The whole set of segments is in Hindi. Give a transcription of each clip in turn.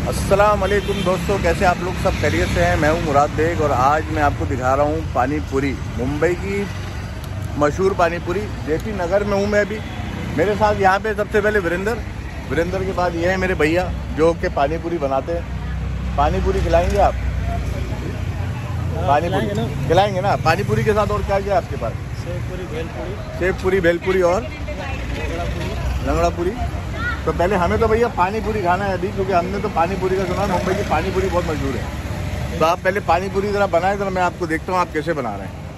अस्सलाम वालेकुम दोस्तों, कैसे आप लोग सब खैरियत से हैं। मैं हूं मुराद बेग और आज मैं आपको दिखा रहा हूं पानी पूरी, मुंबई की मशहूर पानी पूरी। जेपी नगर में हूं मैं अभी। मेरे साथ यहाँ पे सबसे पहले वीरेंद्र के बाद ये है मेरे भैया जो कि पानी पूरी बनाते हैं। पानी पूरी खिलाएंगे आप? पानी पूरी खिलाएंगे ना। पानी पूरी के साथ और क्या क्या है आपके पास? सेव पूरी, भेलपूरी और लंगड़ा पूरी। तो पहले हमें तो भैया पानी पूरी खाना है अभी, क्योंकि हमने तो पानी पूरी का सुना मुंबई की पानी पूरी बहुत मशहूर है। तो आप पहले पानी पूरी ज़रा बनाएं, ज़रा मैं आपको देखता हूँ आप कैसे बना रहे हैं।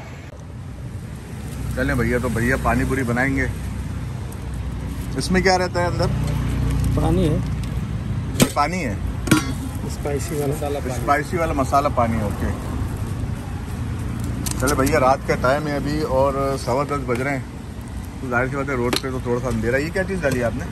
चलें भैया, तो भैया पानी पूरी बनाएंगे। इसमें क्या रहता है अंदर? पानी है। ये पानी है, स्पाइसी वाला मसाला पानी है। ओके, चले भैया, रात का टाइम है अभी और 10:15 बज रहे हैं, तो जाहिर सी बात है रोड पे तो थोड़ा सा अंधेरा। ये क्या चीज़ डाली आपने?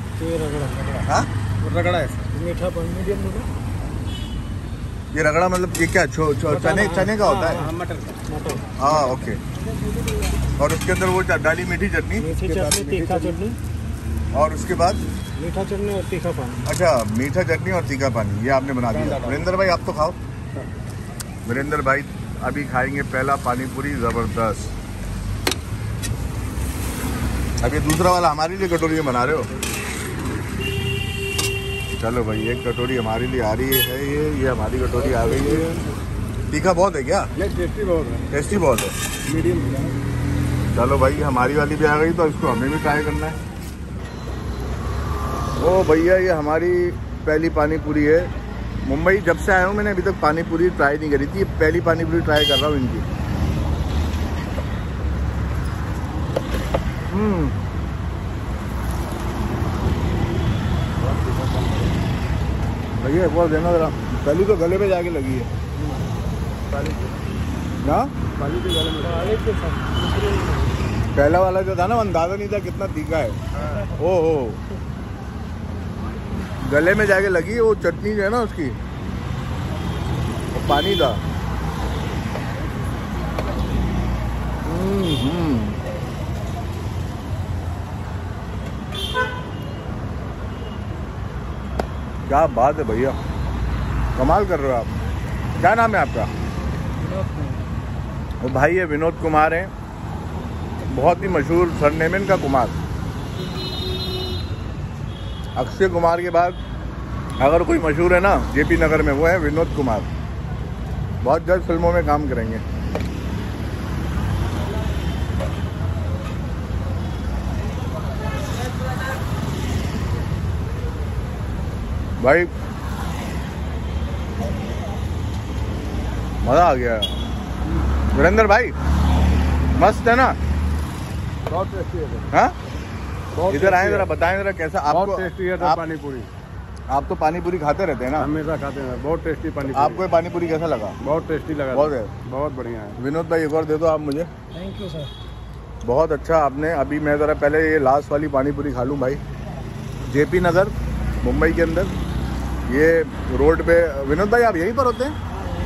रगड़ा है, मीठा मीडियम मीठा। ये रगड़ा मतलब ये क्या चने का होता है? मटर। हाँ ओके। और उसके अंदर वो डाली मीठी चटनी, तीखा चटनी, और उसके बाद मीठा चटनी और तीखा पानी। अच्छा, मीठा चटनी और तीखा पानी, ये आपने बना दिया। वीरेंद्र भाई आप तो खाओ। वीरेंद्र भाई अभी खाएंगे पहला पानी पूरी, ज़बरदस्त। अब ये दूसरा वाला हमारे लिए कटोरी में बना रहे हो? चलो भाई, एक कटोरी हमारे लिए आ रही है। ये हमारी कटोरी आ गई है। तीखा बहुत है क्या? टेस्टी बहुत है। टेस्टी बहुत है, मीडियम। चलो भाई, हमारी वाली भी आ गई, तो इसको हमें भी ट्राई करना है। ओ भैया, ये हमारी पहली पानी पूरी है। मुंबई जब से आया हूँ मैंने अभी तक पानी पूरी ट्राई नहीं करी थी, ये पहली पानी पूरी ट्राई कर रहा हूँ इनकी। भैया एक बार देना जरा, पहली तो गले पे जाके लगी है ना। पहला वाला जो था ना, अंदाजा नहीं था कितना तीखा है। ओहो, गले में जाके लगी। वो चटनी जो है ना उसकी, वो पानी था। क्या बात है भैया, कमाल कर रहे हो आप। क्या नाम है आपका? वो भाई है विनोद कुमार है, बहुत ही मशहूर सरनेम इनका कुमार। अक्षय कुमार के बाद अगर कोई मशहूर है ना जेपी नगर में, वो है विनोद कुमार। बहुत जल्द फिल्मों में काम करेंगे। भाई मज़ा आ गया वीरेंद्र भाई, मस्त है ना? बहुत टेस्टी है। हाँ, इधर आए जरा, बताएं जरा कैसा आपको। टेस्टी है पानी पूरी। आप तो पानी पूरी खाते रहते हैं ना? हमेशा खाते हैं। बहुत टेस्टी पानी। आपको पानी पूरी कैसा लगा? बहुत टेस्टी लगा। बहुत है, बहुत बढ़िया है। विनोद भाई एक और दे दो आप मुझे। Thank you sir. बहुत अच्छा आपने। अभी मैं ज़रा पहले ये लास्ट वाली पानी पूरी खा लूँ भाई। जेपी नगर मुंबई के अंदर, ये रोड पे। विनोद भाई आप यहीं पर होते हैं?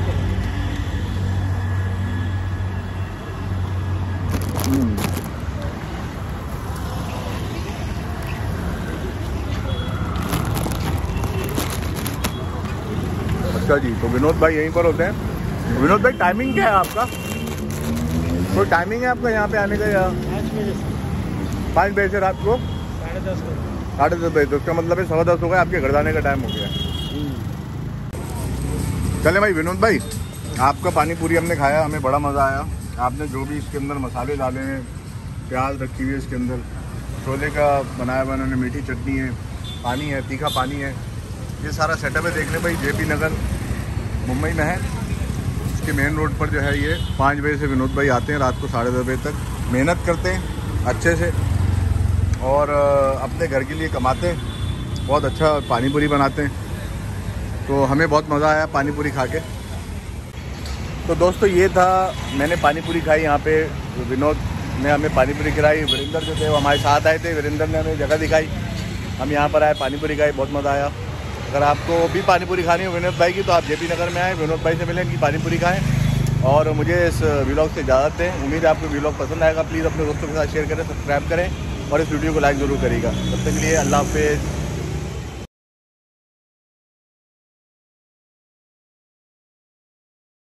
अच्छा जी, तो विनोद भाई यहीं पर होते हैं। विनोद भाई टाइमिंग क्या है आपका? कोई टाइमिंग है आपका यहाँ पे आने का? या 5 बजे से रात को 10:30 बजे। तो उसका मतलब है 10:15 हो गया, आपके घर जाने का टाइम हो गया। चले भाई, विनोद भाई आपका पानी पूरी हमने खाया, हमें बड़ा मज़ा आया। आपने जो भी इसके अंदर मसाले डाले हैं, प्याज रखी हुई है इसके अंदर, छोले का बनाया हुआ उन्होंने, मीठी चटनी है, पानी है, तीखा पानी है, ये सारा सेटअप है। देखने भाई, जेपी नगर मुंबई में है। इसके मेन रोड पर जो है ये 5 बजे से विनोद भाई आते हैं, रात को 10:30 बजे तक मेहनत करते हैं अच्छे से और अपने घर के लिए कमाते हैं। बहुत अच्छा पानी पूरी बनाते हैं, तो हमें बहुत मज़ा आया पानी पूरी खा के। तो दोस्तों ये था, मैंने पानी पूरी खाई यहाँ पे, विनोद ने हमें पानी पूरी खिलाई, वीरेंद्र जो थे वो हमारे साथ आए थे, वीरेंद्र ने हमें जगह दिखाई, हम यहाँ पर आए, पानी पूरी खाई, बहुत मज़ा आया। अगर आपको भी पानी पूरी खानी हो विनोद भाई की, तो आप जेपी नगर में आए, विनोद भाई से मिलें, इनकी पानी पूरी खाएँ। और मुझे इस व्लॉग से इजाज़त दें। उम्मीद है आपको व्लॉग पसंद आएगा। प्लीज़ अपने दोस्तों के साथ शेयर करें, सब्सक्राइब करें और इस वीडियो को लाइक ज़रूर करिएगा। तब तक के लिए अल्लाह हाफ़िज़।